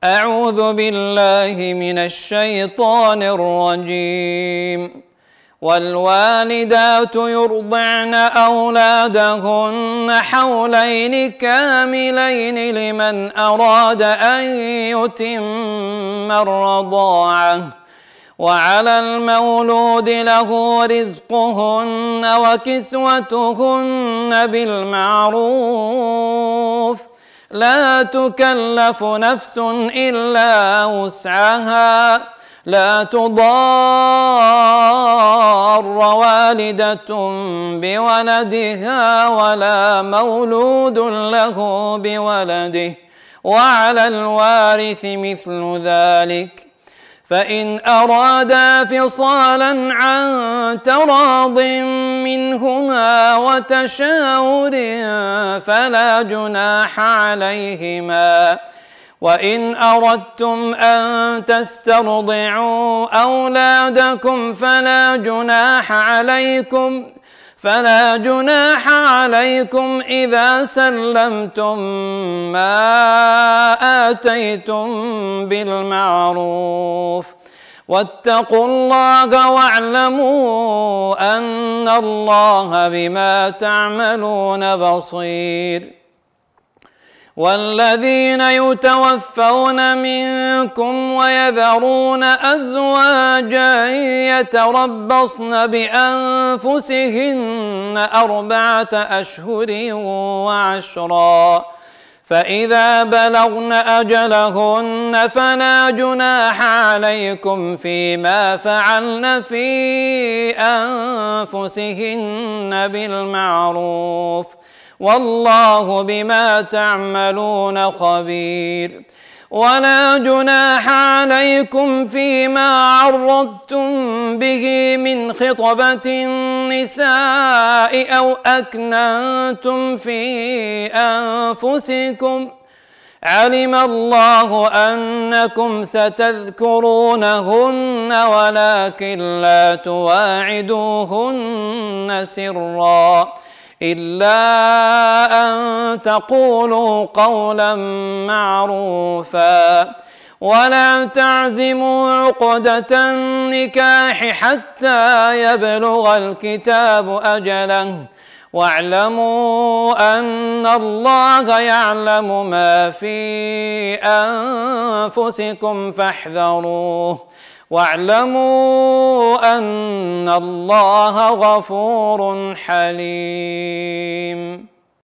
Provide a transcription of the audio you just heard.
أعوذ بالله من الشيطان الرجيم. والوالدات يرضعن أولادهن حولين كاملين لمن أراد أن يتم الرضاعة، وعلى المولود له رزقهن وكسوتهن بالمعروف، لا تكلف نفس إلا وسعها، لا تضار والدة بولدها ولا مولود له بولده، وعلى الوارث مثل ذلك، فإن أرادا فصالا عن تراض منهما وتشاور فلا جناح عليهما. وإن أردتم أن تسترضعوا أولادكم فلا جناح عليكم إذا سلمتم ما آتيتم بالمعروف، واتقوا الله واعلموا أن الله بما تعملون بصير. والذين يتوفون منكم ويذرون أزواجا يتربصن بأنفسهن 4 أشهر و10، فإذا بلغن أجلهن فلا جناح عليكم فيما فعلن في أنفسهن بالمعروف، والله بما تعملون خبير. ولا جناح عليكم فيما عرضتم به من خطبة النساء أو أكننتم في أنفسكم، علم الله أنكم ستذكرونهن ولكن لا تواعدوهن سرا إلا أن تقولوا قولا معروفا، ولا تعزموا عقدة النكاح حتى يبلغ الكتاب أجله، واعلموا أن الله يعلم ما في أنفسكم فاحذروه، واعلموا أن الله غفور حليم.